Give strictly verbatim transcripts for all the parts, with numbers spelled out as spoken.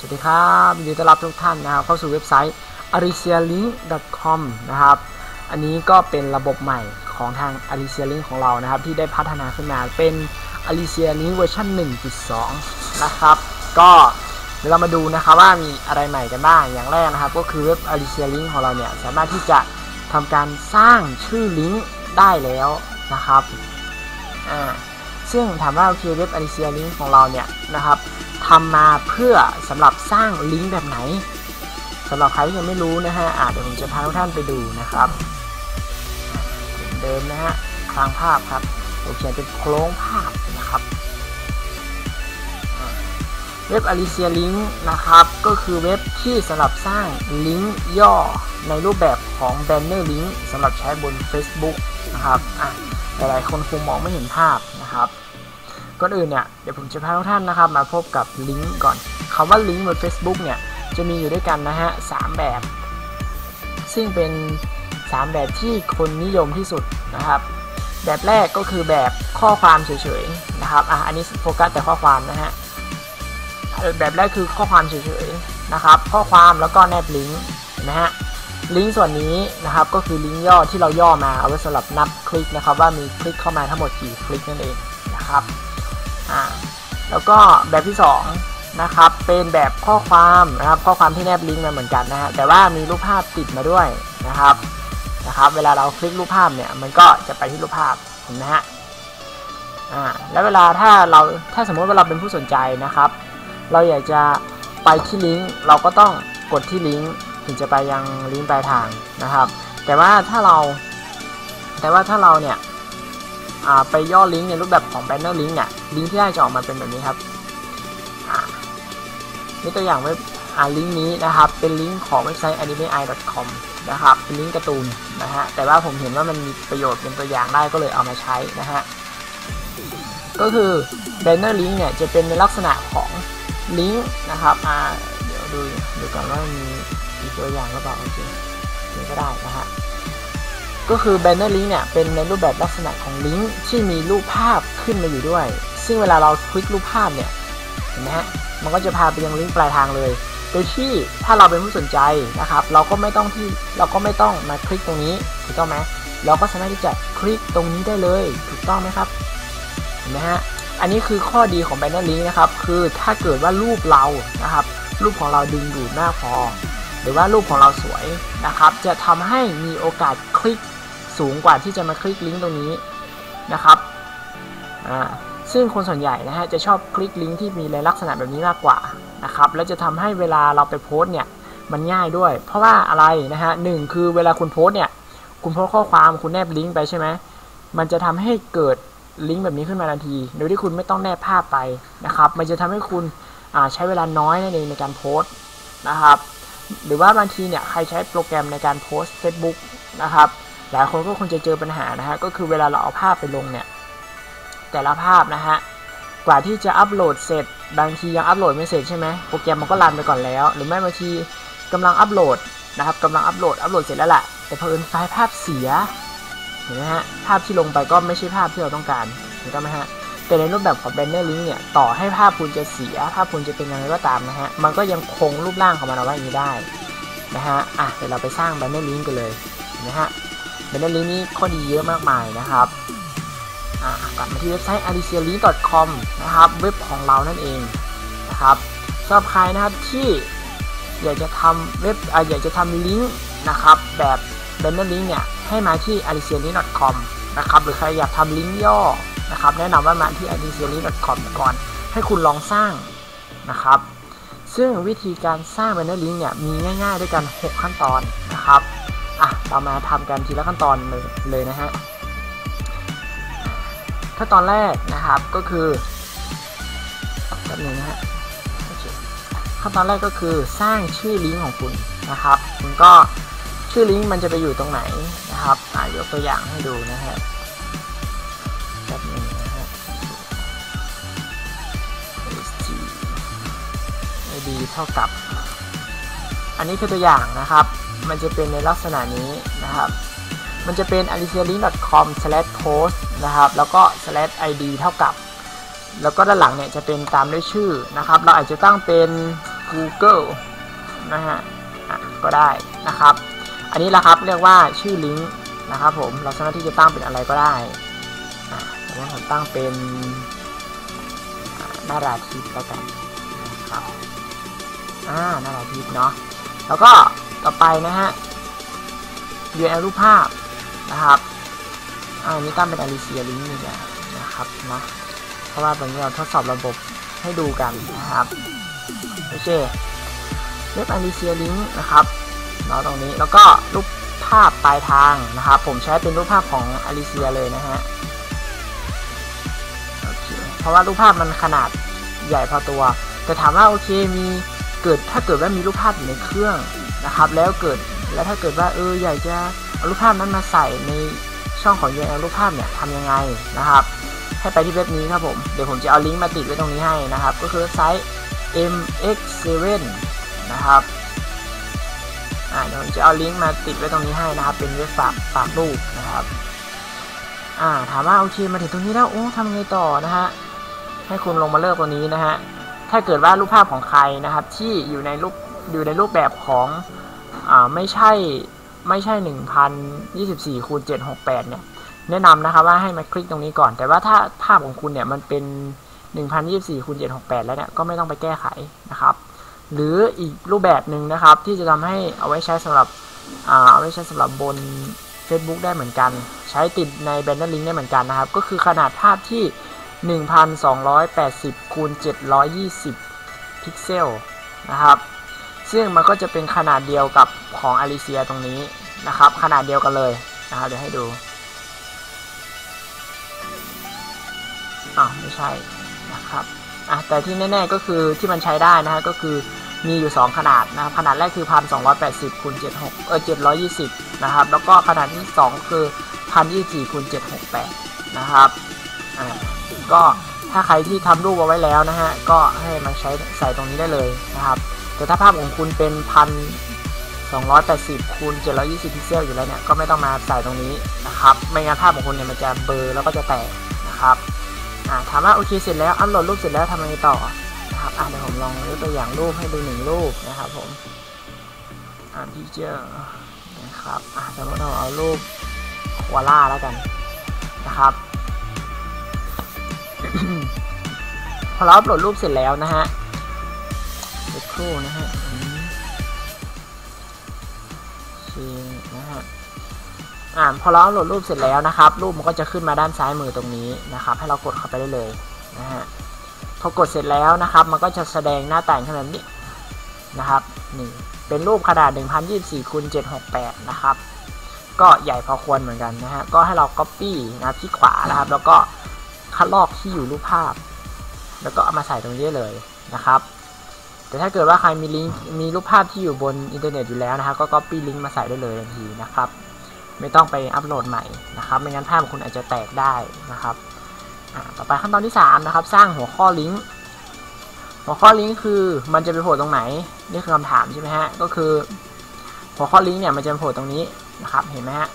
วัสดีครับยินดีต้อนรับทุกท่านนะครับเข้าสู่เว็บไซต์ อาริเซียลิงก์ ดอท คอม นะครับอันนี้ก็เป็นระบบใหม่ของทาง อาริเซียลิงก์ ของเรานะครับที่ได้พัฒนาขึ้นมาเป็น อาริเซียลิงก์ เวอร์ชัน หนึ่งจุดสอง นะครับก็เดี๋ยวเรามาดูนะครับว่ามีอะไรใหม่กันบ้างอย่างแรกนะครับก็คือเว็บ อาริเซียลิงก์ ของเราเนี่ยสามารถที่จะทำการสร้างชื่อลิงก์ได้แล้วนะครับอ่าซึ่งถามว่าโอเคเว็บ อาริเซียลิงก์ ของเราเนี่ยนะครับทำมาเพื่อสำหรับสร้างลิงก์แบบไหนสำหรับใครที่ยังไม่รู้นะฮะอ่ะเดี๋ยวผมจะพาทุกท่านไปดูนะครับเดิมนะฮะคลางภาพครับผมเขียนเป็นโครงภาพนะครับเว็บ อาริเซียลิงก์ นะครับก็คือเว็บที่สำหรับสร้างลิงก์ย่อในรูปแบบของแบนเนอร์ลิงก์สำหรับใช้บน Facebook นะครับอ่ะหลายๆคนคงมองไม่เห็นภาพนะครับก่อนอื่นเนี่ยเดี๋ยวผมจะพาทุกท่านนะครับมาพบกับลิงก์ก่อนคำว่าลิงก์บน Facebook เนี่ยจะมีอยู่ด้วยกันนะฮะสามแบบซึ่งเป็นสามแบบที่คนนิยมที่สุดนะครับแบบแรกก็คือแบบข้อความเฉยๆนะครับอ่ะอันนี้โฟกัสแต่ข้อความนะฮะแบบแรกคือข้อความเฉยๆนะครับข้อความแล้วก็แนบลิงก์นะฮะลิงก์ส่วนนี้นะครับก็คือลิงก์ย่อที่เราย่อมาเอาไว้สำหรับนับคลิกนะครับว่ามีคลิกเข้ามาทั้งหมดกี่คลิกนั่นเองนะครับอ่าแล้วก็แบบที่สองนะครับเป็นแบบข้อความนะครับข้อความที่แนบลิงก์มาเหมือนกันนะฮะแต่ว่ามีรูปภาพติดมาด้วยนะครับนะครับเวลาเราคลิกรูปภาพเนี่ยมันก็จะไปที่รูปภาพเห็นไหมฮะอ่าแล้วเวลาถ้าเราถ้าสมมติว่าเราเป็นผู้สนใจนะครับเราอยากจะไปที่ลิงก์เราก็ต้องกดที่ลิงก์ถึงจะไปยังลิงก์ปลายทางนะครับแต่ว่าถ้าเราแต่ว่าถ้าเราเนี่ยไปย่อลิงก์ในรูปแบบของแบนเนอร์ลิงก์เนี่ยลิงก์ที่ได้จะออกมาเป็นแบบนี้ครับนี่ตัวอย่างเว็บลิงก์นี้นะครับเป็นลิงก์ของเว็บไซต์ อนิเมะไอ ดอท คอม นะครับเป็นลิงก์การ์ตูนนะฮะแต่ว่าผมเห็นว่ามันมีประโยชน์เป็นตัวอย่างได้ก็เลยเอามาใช้นะฮะก็คือแบนเนอร์ลิงก์เนี่ยจะเป็นในลักษณะของลิงก์นะครับอ่าเดี๋ยวดูดูก่อนว่ามีมีตัวอย่างหรือเปล่าโอเคนี่ก็ได้นะฮะก็คือแบนเนอร์ลิงก์เนี่ยเป็นในรูปแบบลักษณะของลิงก์ที่มีรูปภาพขึ้นมาอยู่ด้วยซึ่งเวลาเราคลิกรูปภาพเนี่ยเห็นไหมฮะมันก็จะพาไปยังลิงก์ปลายทางเลยโดยที่ถ้าเราเป็นผู้สนใจนะครับเราก็ไม่ต้องที่เราก็ไม่ต้องมาคลิกตรงนี้ถูกต้องไหมเราก็สามารถที่จะคลิกตรงนี้ได้เลยถูกต้องไหมครับเห็นไหมฮะอันนี้คือข้อดีของแบนเนอร์ลิงก์นะครับคือถ้าเกิดว่ารูปเรานะครับรูปของเราดึงดูดมากพอหรือว่ารูปของเราสวยนะครับจะทำให้มีโอกาสคลิกสูงกว่าที่จะมาคลิกลิงก์ตรงนี้นะครับอ่าซึ่งคนส่วนใหญ่นะฮะจะชอบคลิกลิงก์ที่มีลักษณะแบบนี้มากกว่านะครับแล้วจะทำให้เวลาเราไปโพสเนี่ยมันง่ายด้วยเพราะว่าอะไรนะฮะหนึ่งคือเวลาคุณโพสเนี่ยคุณโพสข้อความคุณแนบลิงก์ไปใช่ไหมมันจะทำให้เกิดลิงก์แบบนี้ขึ้นมาทันทีโดยที่คุณไม่ต้องแนบภาพไปนะครับมันจะทำให้คุณใช้เวลาน้อยนั่นเองในการโพสนะครับหรือว่าบางทีเนี่ยใครใช้โปรแกรมในการโพส Facebook นะครับหลายคนก็คงจะเจอปัญหานะฮะก็คือเวลาเราเอาภาพไปลงเนี่ยแต่ละภาพนะฮะกว่าที่จะอัปโหลดเสร็จบางทียังอัปโหลดไม่เสร็จใช่ไหมโปรแกรมมันก็รันไปก่อนแล้วหรือไม่บางทีกำลังอัปโหลดนะครับกำลังอัปโหลดอัปโหลดเสร็จแล้วแหละแต่เผอิญไฟล์ภาพเสียเห็นไหมฮะภาพที่ลงไปก็ไม่ใช่ภาพที่เราต้องการถูกต้องไหมฮะแต่ในรูปแบบของแบนเนอร์ลิงก์เนี่ยต่อให้ภาพคุณจะเสียภาพคุณจะเป็นยังไงก็ตามนะฮะมันก็ยังคงรูปร่างของมันเอาไว้อย่างนี้ได้นะฮะอ่ะเดี๋ยวเราไปสร้างแบนเนอร์ลิงก์กันเลยนะฮะแบนเนอร์ลิงก์นี้ข้อดีเยอะมากมายนะครับกลับมาที่เว็บไซต์ อาริเซียลิงก์ ดอท คอม นะครับเว็บของเรานั่นเองนะครับสำหรับใครนะครับที่อยากจะทำเว็บออยากจะทำลิงก์นะครับแบบแบนเนอร์ลิงก์เนี่ยให้มาที่ อาริเซียลิงก์ ดอท คอม นะครับหรือใครอยากทำลิงก์ย่อนะครับแนะนำว่ามาที่ อาริเซียลิงก์ ดอท คอม ก่อนให้คุณลองสร้างนะครับซึ่งวิธีการสร้างแบนเนอร์ลิงก์เนี่ยมีง่ายๆด้วยกันหกขั้นตอนนะครับอ่ะเรามาทำกันทีละขั้นตอนเลยเลยนะฮะขั้นตอนแรกนะครับก็คือแป๊บนึงนะฮะขั้นตอนแรกก็คือสร้างชื่อลิงก์ของคุณนะครับคุณก็ชื่อลิงก์มันจะไปอยู่ตรงไหนนะครับอ่ายกตัวอย่างให้ดูนะฮะแป๊บนึงนะฮะ ไอ ดี เท่ากับอันนี้คือตัวอย่างนะครับมันจะเป็นในลักษณะนี้นะครับมันจะเป็น อาริเซียลิงก์ ดอท คอม สแลช โพสต์ นะครับแล้วก็ สแลช ไอ ดี เท่ากับแล้วก็ด้านหลังเนี่ยจะเป็นตามด้วยชื่อนะครับเราอาจจะตั้งเป็น Google นะฮะก็ได้นะครับอันนี้แหละครับเรียกว่าชื่อลิงก์นะครับผมเราสามารถที่จะตั้งเป็นอะไรก็ได้อ่าอย่างนั้นผมตั้งเป็นนาราทีฟแล้วกันนะครับอ่านาราทีฟเนาะแล้วก็ต่อไปนะฮะ ยู อาร์ แอล รูปภาพนะครับอ่านี้ตั้งเป็น Alicia Link นี่แหละนะครับนะเพราะว่าตรงนี้เราทดสอบระบบให้ดูกันนะครับโอเคเว็บ Alicia Link นะครับเนาะตรงนี้แล้วก็รูปภาพปลายทางนะครับผมใช้เป็นรูปภาพของ Alicia เลยนะฮะโอเคเพราะว่ารูปภาพมันขนาดใหญ่พอตัวแต่ถามว่าโอเคมีเกิดถ้าเกิดว่ามีรูปภาพอยู่ในเครื่องนะครับแล้วเกิดแล้วถ้าเกิดว่าเอออยากจะเอารูปภาพนั้นมาใส่ในช่องของ ยู อาร์ แอล รูปภาพเนี่ยทำยังไงนะครับให้ไปที่เว็บนี้ครับผมเดี๋ยวผมจะเอาลิงก์มาติดไว้ตรงนี้ให้นะครับก็คือเว็บไซต์ เอ็ม เอ็กซ์ เซเว่น นะครับอ่าเดี๋ยวผมจะเอาลิงก์มาติดไว้ตรงนี้ให้นะครับเป็นเว็บฝากฝากรูปนะครับอ่าถามว่าโอเคมาถึงตรงนี้แล้วโอ้ทำไงต่อนะฮะให้คุณลงมาเลือกตัวนี้นะฮะถ้าเกิดว่ารูปภาพของใครนะครับที่อยู่ในรูปอยู่ในรูปแบบของอ่าไม่ใช่ไม่ใช่ หนึ่งพันยี่สิบสี่ คูณ เจ็ดร้อยหกสิบแปด เนี่ยแนะนำนะครับว่าให้มาคลิกตรงนี้ก่อนแต่ว่าถ้าภาพของคุณเนี่ยมันเป็น หนึ่งพันยี่สิบสี่ คูณ เจ็ดร้อยหกสิบแปด แล้วเนี่ยก็ไม่ต้องไปแก้ไขนะครับหรืออีกรูปแบบหนึ่งนะครับที่จะทำให้เอาไว้ใช้สำหรับอ่าเอาไว้ใช้สำหรับบน Facebook ได้เหมือนกันใช้ติดใน Banner Link ได้เหมือนกันนะครับก็คือขนาดภาพที่ หนึ่งพันสองร้อยแปดสิบ คูณ เจ็ดร้อยยี่สิบ พิกเซลนะครับซึ่งมันก็จะเป็นขนาดเดียวกับของ Alicia ตรงนี้นะครับขนาดเดียวกันเลยนะครับเดี๋ยวให้ดูอ่าไม่ใช่นะครับอ่ะแต่ที่แน่ๆก็คือที่มันใช้ได้นะฮะก็คือมีอยู่สองขนาดนะครับขนาดแรกคือ หนึ่งพันสองร้อยแปดสิบ คูณ เจ็ดสิบหก เออ เจ็ดร้อยยี่สิบ นะครับแล้วก็ขนาดที่สองคือ หนึ่งพันยี่สิบสี่ คูณ เจ็ดร้อยหกสิบแปด นะครับอ่าก็ถ้าใครที่ทำรูปเอาไว้แล้วนะฮะก็ให้มาใช้ใส่ตรงนี้ได้เลยนะครับแต่ถ้าภาพของคุณเป็น หนึ่งพันสองร้อยแปดสิบ คูณ เจ็ดร้อยยี่สิบ พิกเซลอยู่แล้วเนี่ยก็ไม่ต้องมาใส่ตรงนี้นะครับไม่งั้นภาพของคุณเนี่ยมันจะเบลอแล้วก็จะแตกนะครับอ่าถามว่าโอเคเสร็จแล้วอัปโหลดรูปเสร็จแล้วทำยังไงต่อนะครับอ่าเดี๋ยวผมลองยกตัวอย่างรูปให้ดูหนึ่งรูปนะครับผมอ่าพิเจอร์นะครับอ่าสมมติเราเอารูปวาล่าแล้วกันนะครับ พอเราอัปโหลดรูปเสร็จแล้วนะฮะเดี๋ยวครู่นะฮะนะฮะอ่าพอเราอัปโหลดรูปเสร็จแล้วนะครับรูปมันก็จะขึ้นมาด้านซ้ายมือตรงนี้นะครับให้เรากดเข้าไปได้เลยนะฮะพอกดเสร็จแล้วนะครับมันก็จะแสดงหน้าต่างขึ้นแบบนี้นะครับนี่เป็นรูปขนาด หนึ่งพันยี่สิบสี่ คูณ เจ็ดร้อยหกสิบแปด นะครับก็ใหญ่พอควรเหมือนกันนะฮะก็ให้เรา Copy นะครับที่ขวานะครับแล้วก็คัดลอกที่อยู่รูปภาพแล้วก็เอามาใส่ตรงนี้เลยนะครับแต่ถ้าเกิดว่าใครมีลิงก์มีรูปภาพที่อยู่บนอินเทอร์เน็ตอยู่แล้วนะครับก็ Copy ลิงก์มาใส่ได้เลยทันทีนะครับไม่ต้องไปอัปโหลดใหม่นะครับไม่งั้นภาพของคุณอาจจะแตกได้นะครับต่อไปขั้นตอนที่สามนะครับสร้างหัวข้อลิงก์หัวข้อลิงก์คือมันจะไปโผล่ตรงไหนนี่คือคำถามใช่ไหมฮะก็คือหัวข้อลิงก์เนี่ยมันจะโผล่ตรงนี้นะครับเห็นไหมฮะ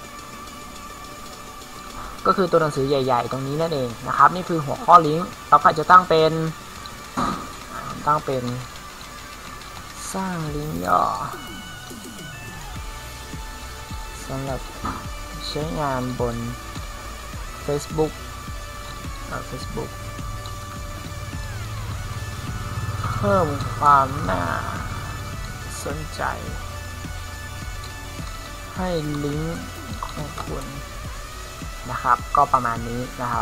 ก็คือตัวหนังสือใหญ่ๆตรงนี้นั่นเองนะครับนี่คือหัวข้อลิงก์เราก็จะตั้งเป็นตั้งเป็นสร้างลิงก์ย่อสำหรับใช้งานบน Facebook อ่า Facebook เพิ่มความน่าสนใจให้ลิงก์ของคุณนะครับก็ประมาณนี้นะครับ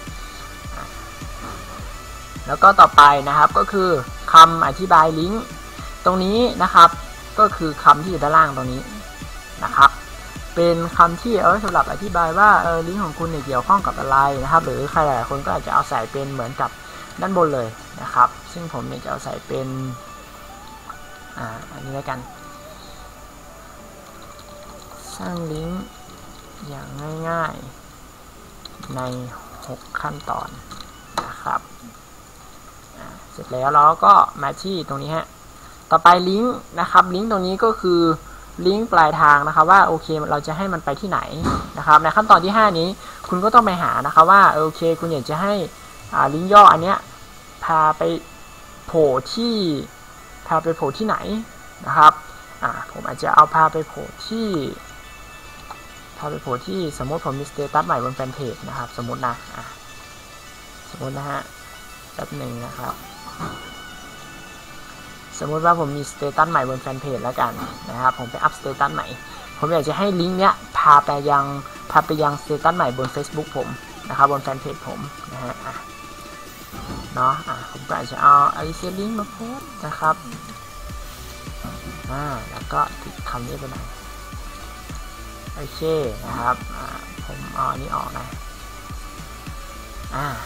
แล้วก็ต่อไปนะครับก็คือคำอธิบายลิงก์ตรงนี้นะครับก็คือคำที่อยู่ด้านล่างตรงนี้นะครับเป็นคำที่เอาไว้สำหรับอธิบายว่าเออลิงก์ของคุณเนี่ยเกี่ยวข้องกับอะไรนะครับหรือใครหลายคนก็อาจจะเอาใส่เป็นเหมือนกับด้านบนเลยนะครับซึ่งผมเนี่ยจะเอาใส่เป็นอ่าอันนี้แล้วกันสร้างลิงก์อย่างง่ายๆในหกขั้นตอนนะครับเสร็จแล้วเราก็มาที่ตรงนี้ฮะต่อไปลิงก์นะครับลิงก์ตรงนี้ก็คือลิงก์ปลายทางนะครับว่าโอเคเราจะให้มันไปที่ไหนนะครับในขั้นตอนที่ห้านี้คุณก็ต้องไปหานะครับว่าโอเคคุณอยากจะให้ลิงก์ย่ออันเนี้ยพาไปโผล่ที่พาไปโผล่ที่ไหนนะครับอ่าผมอาจจะเอาพาไปโผล่ที่พาไปโผล่ที่สมมติผมมีสเตตัสใหม่บนแฟนเพจนะครับสมมตินะอ่าสมมตินะฮะแป๊บหนึ่งนะครับสมมติว่าผมมีสเตตัสใหม่บนแฟนเพจแล้วกันนะครับผมไปอัพสเตตัสใหม่ผมอยากจะให้ลิงก์เนี้ยพาไปยังพาไปยังสเตตัสใหม่บน Facebook ผมนะครับบนแฟนเพจผมนะฮะอ่ะเนาะอ่ะผมก็อาจจะเอาไอเซลิงก์มาโพสนะครับอ่าแล้วก็ติดคำนี้ไปหน่อยโอเคนะครับอ่าผมเอาอันนี้ออกนะอ่า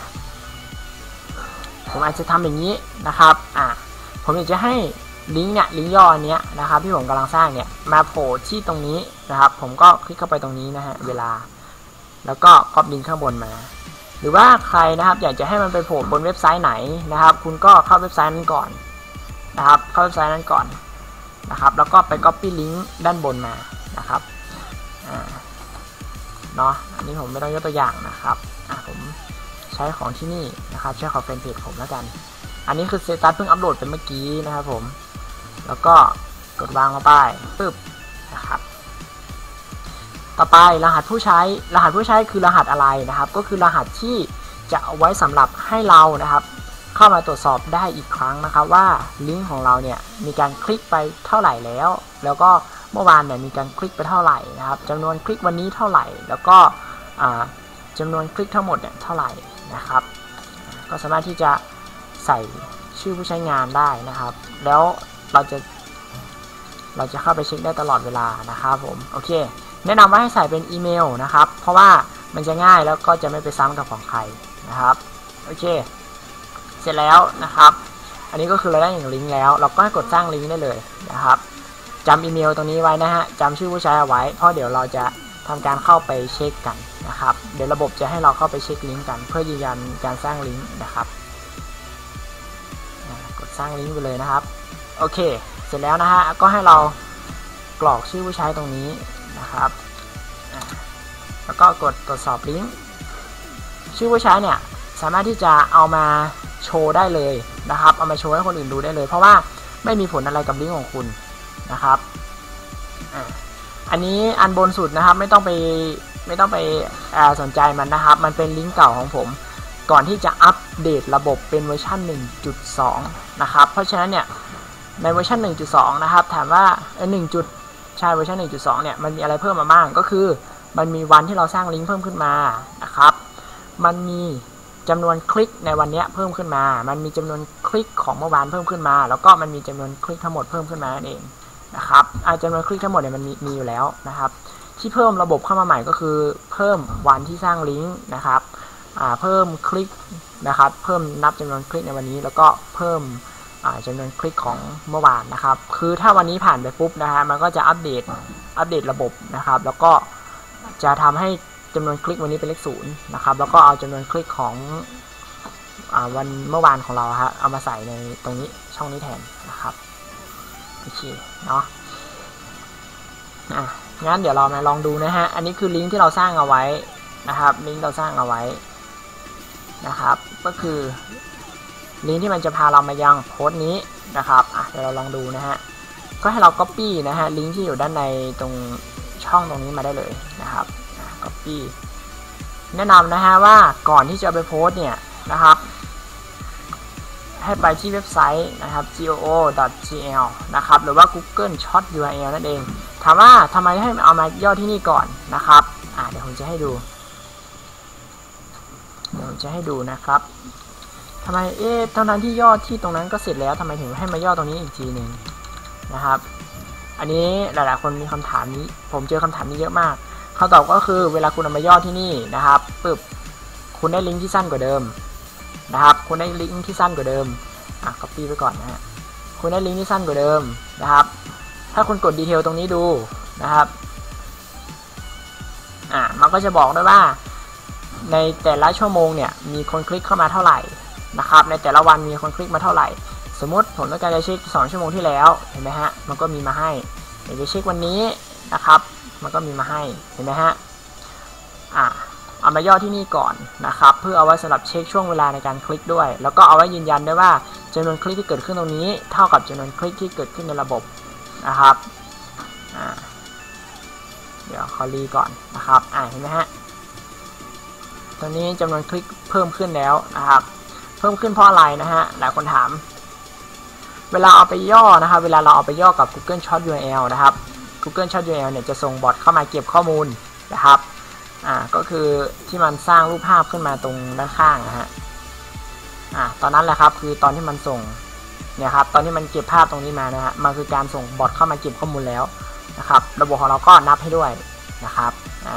ผมอาจจะทำอย่างนี้นะครับอ่าผมอยากจะให้ลิงก์เนี่ยลิงก์ย่ออันเนี้ยนะครับที่ผมกำลังสร้างเนี่ยมาโผล่ที่ตรงนี้นะครับผมก็คลิกเข้าไปตรงนี้นะฮะเวลาแล้วก็ก๊อปลิงก์ข้างบนมาหรือว่าใครนะครับอยากจะให้มันไปโผล่บนเว็บไซต์ไหนนะครับคุณก็เข้าเว็บไซต์นั้นก่อนนะครับเข้าเว็บไซต์นั้นก่อนนะครับแล้วก็ไป copy ลิงก์ด้านบนมานะครับอ่าเนาะอันนี้ผมไม่ต้องยกตัวอย่างนะครับอ่าผมใช้ของที่นี่นะครับใช้ของแฟนเพจผมแล้วกันอันนี้คือสเตตัสเพิ่งอัปโหลดไปเมื่อกี้นะครับผมแล้วก็กดวางลงไปปึ๊บนะครับต่อไปรหัสผู้ใช้รหัสผู้ใช้คือรหัสอะไรนะครับก็คือรหัสที่จะเอาไว้สำหรับให้เรานะครับเข้ามาตรวจสอบได้อีกครั้งนะครับว่าลิงก์ของเราเนี่ยมีการคลิกไปเท่าไหร่แล้วแล้วก็เมื่อวานเนี่ยมีการคลิกไปเท่าไหร่นะครับจำนวนคลิกวันนี้เท่าไหร่แล้วก็จำนวนคลิกทั้งหมดเนี่ยเท่าไหร่นะครับก็สามารถที่จะใส่ชื่อผู้ใช้งานได้นะครับแล้วเราจะเราจะเข้าไปเช็คได้ตลอดเวลานะครับผมโอเคแนะนำว่าให้ใส่เป็นอีเมลนะครับเพราะว่ามันจะง่ายแล้วก็จะไม่ไปซ้ำกับของใครนะครับโอเคเสร็จแล้วนะครับอันนี้ก็คือเราได้อย่างลิงก์แล้วเราก็ให้กดสร้างลิงก์ได้เลยนะครับจำอีเมลตรงนี้ไว้นะฮะจำชื่อผู้ใช้เอาไว้เพราะเดี๋ยวเราจะทำการเข้าไปเช็คกันนะครับเดี๋ยวระบบจะให้เราเข้าไปเช็คลิงก์กันเพื่อยืนยันการสร้างลิงก์นะครับกดสร้างลิงก์ไปเลยนะครับโอเคเสร็จแล้วนะฮะก็ให้เรากรอกชื่อผู้ใช้ตรงนี้นะครับแล้วก็กดตรวจสอบลิงก์ชื่อผู้ใช้เนี่ยสามารถที่จะเอามาโชว์ได้เลยนะครับเอามาโชว์ให้คนอื่นดูได้เลยเพราะว่าไม่มีผลอะไรกับลิงก์ของคุณนะครับอันนี้อันบนสุดนะครับไม่ต้องไปไม่ต้องไปสนใจมันนะครับมันเป็นลิงก์เก่าของผมก่อนที่จะอัปเดตระบบเป็นเวอร์ชัน หนึ่งจุดสอง นะครับเพราะฉะนั้นเนี่ยในเวอร์ชัน หนึ่งจุดสอง นะครับถามว่าหนึ่งจุดใช่เวอร์ชัน หนึ่งจุดสอง เนี่ยมันมีอะไรเพิ่มมาบ้างก็คือมันมีวันที่เราสร้างลิงก์เพิ่มขึ้นมานะครับมันมีจำนวนคลิกในวันนี้เพิ่มขึ้นมามันมีจำนวนคลิกของเมื่อวานเพิ่มขึ้นมาแล้วก็มันมีจำนวนคลิกทั้งหมดเพิ่มขึ้นมานั่นเองนะครับจำนวนคลิกทั้งหมดเนี่ยมันมีมีอยู่แล้วนะครับที่เพิ่มระบบเข้ามาใหม่ก็คือเพิ่มวันที่สร้างลิงก์นะครับเพิ่มคลิกนะครับเพิ่มนับจำนวนคลิกในวันนี้แล้วก็เพิ่มจำนวนคลิกของเมื่อวานนะครับคือถ้าวันนี้ผ่านไปปุ๊บนะฮะมันก็จะอัปเดตอัปเดตระบบนะครับแล้วก็จะทำให้จำนวนคลิกวันนี้เป็นเลขศูนย์นะครับแล้วก็เอาจำนวนคลิกของอ่าวันเมื่อวานของเราฮะเอามาใส่ในตรงนี้ช่องนี้แทนนะครับโอเคเนาะอ่ะงั้นเดี๋ยวเรามาลองดูนะฮะอันนี้คือลิงก์ที่เราสร้างเอาไว้นะครับลิงก์เราสร้างเอาไว้นะครับก็คือลิงก์ที่มันจะพาเรามายังโพสต์นี้นะครับอ่ะเดี๋ยวเราลองดูนะฮะก็ให้เรา copy นะฮะลิงก์ที่อยู่ด้านในตรงช่องตรงนี้มาได้เลยนะครับ copy แนะนำนะฮะว่าก่อนที่จะไปโพสต์เนี่ยนะครับให้ไปที่เว็บไซต์นะครับ จี โอ โอ ดอท จี แอล นะครับหรือว่า Google Short ยู อาร์ แอล นั่นเองถามว่าทำไมให้เอามาย่อที่นี่ก่อนนะครับอ่ะเดี๋ยวผมจะให้ดูเดี๋ยวผมจะให้ดูนะครับทำไมเอ๊ะตอนนั้นที่ย่อที่ตรงนั้นก็เสร็จแล้วทำไมถึงให้มาย่อตรงนี้อีกทีหนึ่งนะครับอันนี้หลายๆคนมีคำถามนี้ผมเจอคำถามนี้เยอะมากคำตอบก็คือเวลาคุณเอามาย่อที่นี่นะครับปึ๊บคุณได้ลิงก์ที่สั้นกว่าเดิมนะครับคุณได้ลิงก์ที่สั้นกว่าเดิมอ่ะ copy ไปก่อนนะฮะคุณได้ลิงก์ที่สั้นกว่าเดิมนะครับถ้าคุณกดดีเทลตรงนี้ดูนะครับอ่ะมันก็จะบอกด้วยว่าในแต่ละชั่วโมงเนี่ยมีคนคลิกเข้ามาเท่าไหร่นะครับในแต่ละวันมีคนคลิกมาเท่าไหร่สมมติผมต้องการจะเช็คสองชั่วโมงที่แล้วเห็นไหมฮะมันก็มีมาให้เดี๋ยวจะเช็ควันนี้นะครับมันก็มีมาให้เห็นไหมฮะอ่ะเอามาย่อที่นี่ก่อนนะครับเพื่อเอาไว้สำหรับเช็คช่วงเวลาในการคลิกด้วยแล้วก็เอาไว้ยืนยันด้วยว่าจำนวนคลิกที่เกิดขึ้นตรงนี้เท่ากับจำนวนคลิกที่เกิดขึ้นในระบบนะครับอ่าเดี๋ยวขอรีก่อนนะครับอ่าเห็นไหมฮะตอนนี้จำนวนคลิกเพิ่มขึ้นแล้วนะครับเพิ่มขึ้นเพราะอะไรนะฮะหลายคนถามเวลาเอาไปย่อนะครับเวลาเราเอาไปย่อกับ Google Short ยู อาร์ แอล นะครับ Google Short ยู อาร์ แอล เนี่ยจะส่งบอทเข้ามาเก็บข้อมูลนะครับอ่าก็คือที่มันสร้างรูปภาพขึ้นมาตรงด้านข้างนะฮะอ่าตอนนั้นแหละครับคือตอนที่มันส่งเนี่ยครับตอนที่มันเก็บภาพตรงนี้มานะฮะมันคือการส่งบอทเข้ามาเก็บข้อมูลแล้วนะครับระบบของเราก็นับให้ด้วยนะครับอ่า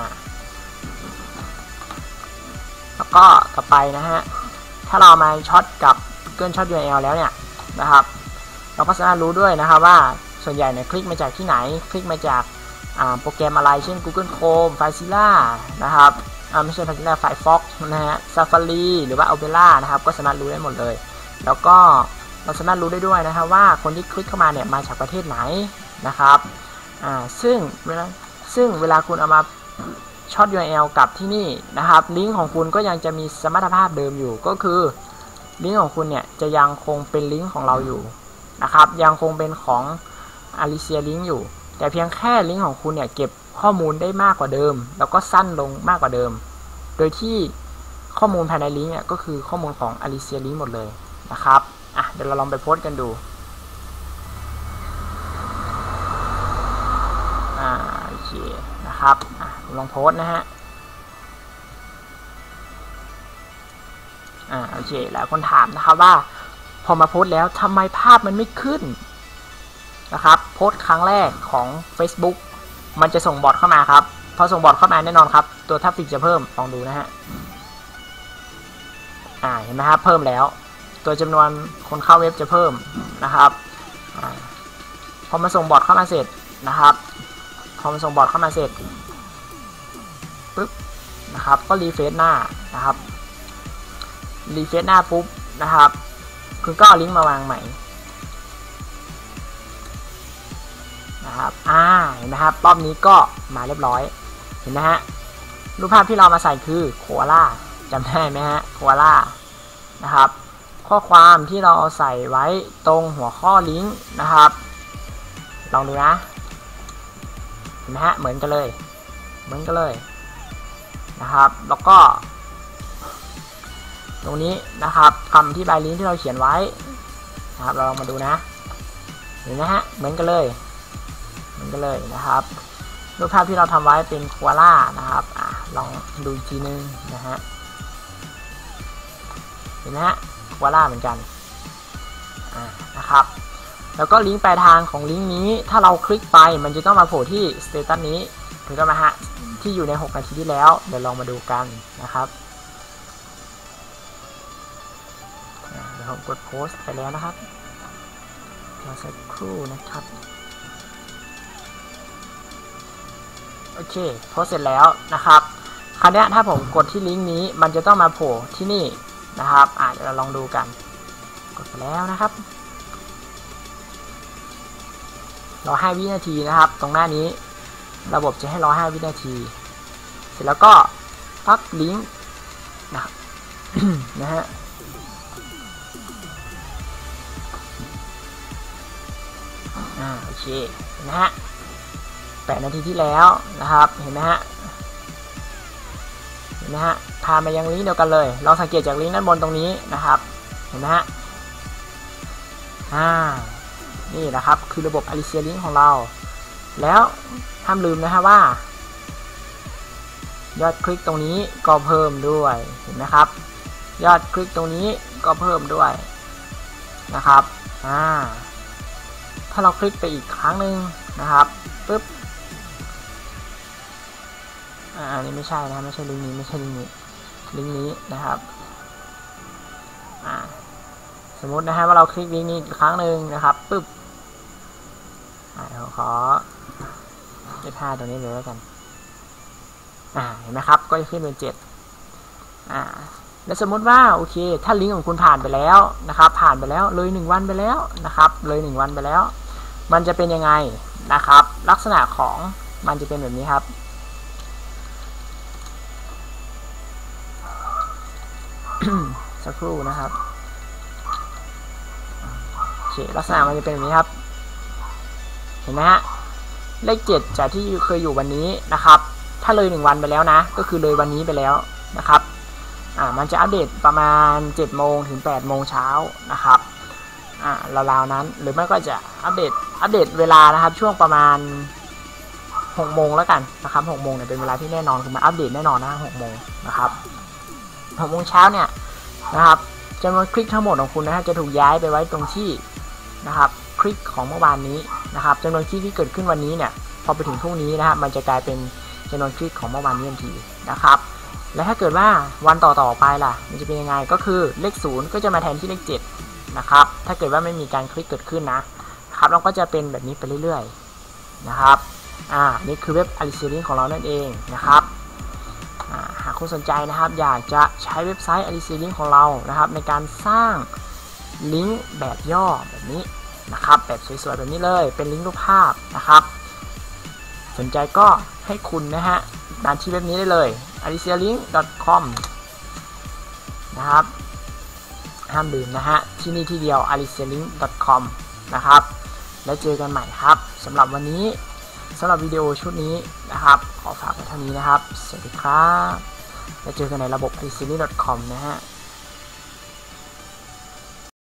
แล้วก็ต่อไปนะฮะถ้าเรามาช็อตกับ Google Short ยู อาร์ แอล แล้วเนี่ยนะครับเราก็สามารถรู้ด้วยนะครับว่าส่วนใหญ่เนี่ยคลิกมาจากที่ไหนคลิกมาจากโปรแกรมอะไรเช่น Google Chrome Filezilla นะครับไม่ใช่ Filezilla Firefox นะฮะ Safari หรือว่า Opera นะครับก็สามารถรู้ได้หมดเลยแล้วก็เราสามารถรู้ได้ด้วยนะครับว่าคนที่คลิกเข้ามาเนี่ยมาจากประเทศไหนนะครับอ่าซึ่งเวลาซึ่งเวลาคุณเอามาช็อต ยู อาร์ แอล กับที่นี่นะครับลิงก์ของคุณก็ยังจะมีสมรรถภาพเดิมอยู่ก็คือลิงก์ของคุณเนี่ยจะยังคงเป็นลิงก์ของเราอยู่นะครับยังคงเป็นของ Alicia Link อยู่แต่เพียงแค่ลิงก์ของคุณเนี่ยเก็บข้อมูลได้มากกว่าเดิมแล้วก็สั้นลงมากกว่าเดิมโดยที่ข้อมูลภายในลิงก์เนี่ยก็คือข้อมูลของ Alicia Link หมดเลยนะครับอ่ะเดี๋ยวเราลองไปโพสต์กันดูอ่าโอเคนะครับอ่ะลองโพสต์นะฮะอ่าโอเคแล้วคนถามนะครับว่าพอมาโพสต์แล้วทำไมภาพมันไม่ขึ้นนะครับโพสต์ครั้งแรกของ Facebook มันจะส่งบอทเข้ามาครับพอส่งบอทเข้ามาแน่นอนครับตัวทราฟฟิกจะเพิ่มลองดูนะฮะอ่าเห็นไหมครับเพิ่มแล้วตัวจำนวนคนเข้าเว็บจะเพิ่มนะครับอ่าพอมาส่งบอทเข้ามาเสร็จนะครับพอมาส่งบอทเข้ามาเสร็จปึ๊บนะครับก็รีเฟรชหน้านะครับรีเฟรชหน้าปุ๊บนะครับคุณก็เอาลิงก์มาวางใหม่นะครับอ่าเห็นไหมครับรอบนี้ก็มาเรียบร้อยเห็นไหมฮะรูปภาพที่เรามาใส่คือโคอาล่าจำได้ไหมฮะโคอาล่านะครับข้อความที่เราเอาใส่ไว้ตรงหัวข้อลิงก์นะครับลองดูนะเห็นไหมฮะเหมือนกันเลยเหมือนกันเลยนะครับแล้วก็ตรงนี้นะครับคำที่ใบลิงก์ที่เราเขียนไว้นะครับเราลองมาดูนะเห็นไหมฮะเหมือนกันเลยเหมือนกันเลยนะครับรูปภาพที่เราทำไว้เป็นโคอาล่านะครับอ่ะลองดูอีกทีนึงนะฮะเห็นไหมฮะโคอาล่าเหมือนกันอ่านะครับแล้วก็ลิงก์ปลายทางของลิงก์นี้ถ้าเราคลิกไปมันจะต้องมาโผล่ที่สเตตัสนี้ถูกต้องไหมฮะที่อยู่ในหกนาทีที่แล้วเดี๋ยวลองมาดูกันนะครับเดี๋ยวผมกดโพสต์ไปแล้วนะครับรอสักครู่นะครับโอเคโพสต์เสร็จแล้วนะครับคราวนี้ถ้าผมกดที่ลิงก์นี้มันจะต้องมาโผล่ที่นี่นะครับอ่ะเดี๋ยวเราลองดูกันกดไปแล้วนะครับรอห้าวินาทีนะครับตรงหน้านี้ระบบจะให้รอห้าวินาทีเสร็จแล้วก็พักลิงก์นะ นะฮะอ่าโอเคนะฮะแปดนาทีที่แล้วนะครับเห็นไหมฮะเห็นไหมฮะพามายังลิงก์เดียวกันเลยเราสังเกตจากลิงก์ด้านบนตรงนี้นะครับเห็นไหมฮะอ่านี่นะครับคือระบบ Alicia Link ของเราแล้วห้ามลืมนะฮะว่ายอดคลิกตรงนี้ก็เพิ่มด้วยเห็นไหมครับยอดคลิกตรงนี้ก็เพิ่มด้วยนะครับอ่าถ้าเราคลิกไปอีกครั้งหนึ่งนะครับปึ๊บอ่าอันนี้ไม่ใช่นะไม่ใช่ลิงก์นี้ไม่ใช่ลิงก์นี้ลิงก์นี้นะครับอ่าสมมตินะฮะว่าเราคลิกลิงก์นี้อีกครั้งหนึ่งนะครับปึ๊บอ่าขอเลขห้าตรงนี้เลยแล้วกันอ่าเห็นไหมครับก็จะขึ้นเป็นเจ็ดอ่าแล้วสมมติว่าโอเคถ้าลิงก์ของคุณผ่านไปแล้วนะครับผ่านไปแล้วเลยหนึ่งวันไปแล้วนะครับเลยหนึ่งวันไปแล้วมันจะเป็นยังไงนะครับลักษณะของมันจะเป็นแบบนี้ครับสักครู่นะครับเคลักษณะมันจะเป็นแบบนี้ครับเห็นไหมฮะเลขเจ็ดจากที่เคยอยู่วันนี้นะครับถ้าเลยหนึ่งวันไปแล้วนะก็คือเลยวันนี้ไปแล้วนะครับอ่ามันจะอัปเดตประมาณเจ็ดโมงถึงแปดโมงเช้านะครับอ่าราวๆนั้นหรือไม่ก็จะอัปเดตอัปเดตเวลานะครับช่วงประมาณหกโมงแล้วกันนะครับหกโมงเนี่ยเป็นเวลาที่แน่นอนคือมาอัปเดตแน่นอนนะหกโมงนะครับหกโมงเช้าเนี่ยนะครับจำนวนคลิกทั้งหมดของคุณนะฮะจะถูกย้ายไปไว้ตรงที่นะครับคลิกของเมื่อวานนี้นะครับจำนวนคลิกที่เกิดขึ้นวันนี้เนี่ยพอไปถึงพรุ่งนี้นะฮะมันจะกลายเป็นจำนวนคลิกของเมื่อวานนี้ทันทีนะครับและถ้าเกิดว่าวันต่อๆไปล่ะมันจะเป็นยังไงก็คือเลขศูนย์ก็จะมาแทนที่เลขเจ็ดนะครับถ้าเกิดว่าไม่มีการคลิกเกิดขึ้นนะครับเราก็จะเป็นแบบนี้ไปเรื่อยๆนะครับอ่านี่คือเว็บ Alice Link ของเรานั่นเองนะครับหากคุณสนใจนะครับอยากจะใช้เว็บไซต์ Alice Link ของเรานะครับในการสร้างลิงก์แบบย่อแบบนี้นะครับแบบสวยๆแบบนี้เลยเป็นลิงก์รูปภาพนะครับสนใจก็ให้คุณนะฮะมาที่เว็บนี้ได้เลย อาริเซียลิงก์ ดอท คอม นะครับห้ามลืมนะฮะที่นี่ที่เดียว อาริเซียลิงก์ ดอท คอม นะครับแล้วเจอกันใหม่ครับสำหรับวันนี้สำหรับวิดีโอชุดนี้นะครับขอฝากไว้เท่านี้นะครับสวัสดีครับแล้วเจอกันในระบบ อาริเซียลิงก์ ดอท คอม นะฮะ